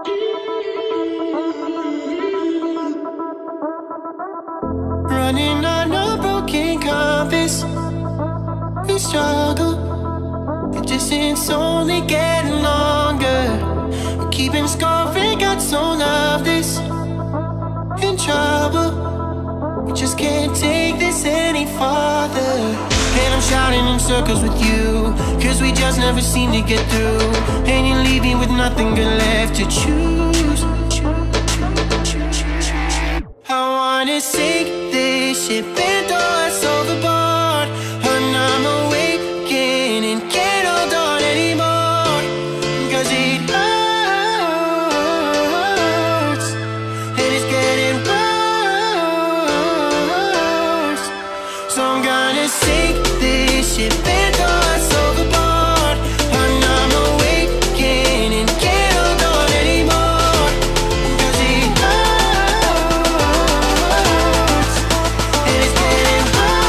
Running on a broken compass, we struggle. The distance only getting longer. We're keeping score, we got so love this. In trouble, we just can't take this any farther. And I'm shouting in circles with you, cause we just never seem to get through. And you leave me with nothing good left to choose. I wanna sink this ship and throw us overboard, and I'm awakened and can't hold on anymore. Cause it hurts, and it's getting worse. So I'm gonna sink this ship and throw us overboard, and I'm awakened and can't hold on anymore. Cause it hurts, and it's getting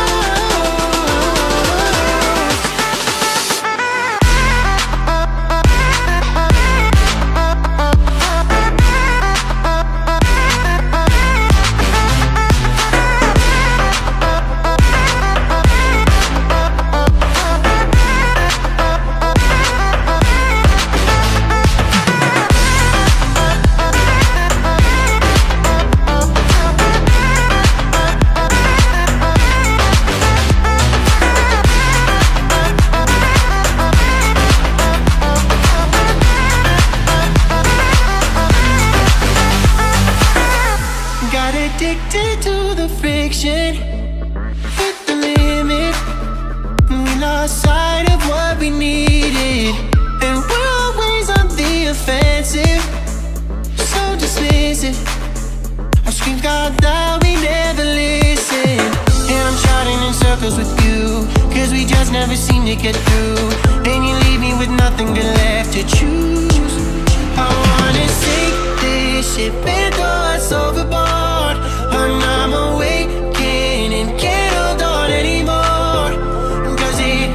got addicted to the friction, hit the limit. We lost sight of what we needed, and we're always on the offensive, so dismissive. Our screams got loud, we never listen. And I'm shouting in circles with you, cause we just never seem to get through. And you leave me with nothing good left to choose. I wanna sink this ship and throw us overboard, and I'm awakened and can't hold on anymore. Cause it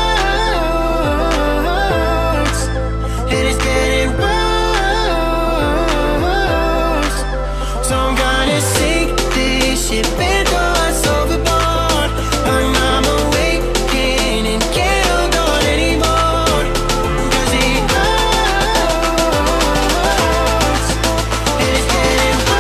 hurts, and it's getting worse. So I'm gonna sink this ship and throw us overboard, and I'm awakened and can't hold on anymore. Cause it hurts, and it's getting worse.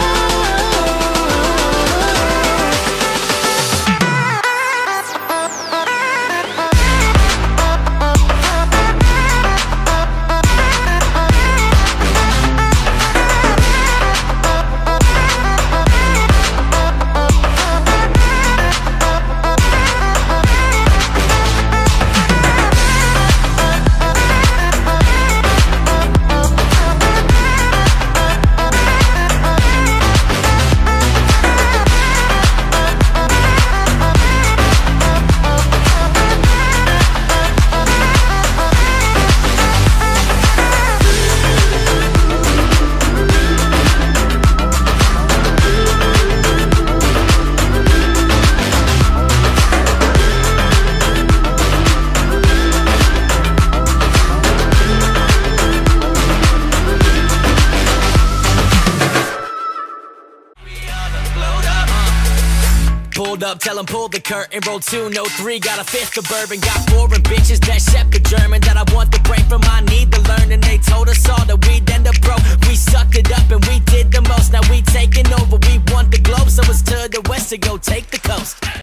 Pulled up, tell 'em pull the curtain. Roll 2, no 3, got a fifth of bourbon. Got foreign bitches that shepherd German, that I want the brain from, I need to learn. And they told us all that we'd end up broke. We sucked it up and we did the most. Now we taking over, we want the globe. So it's to the west to go take the coast.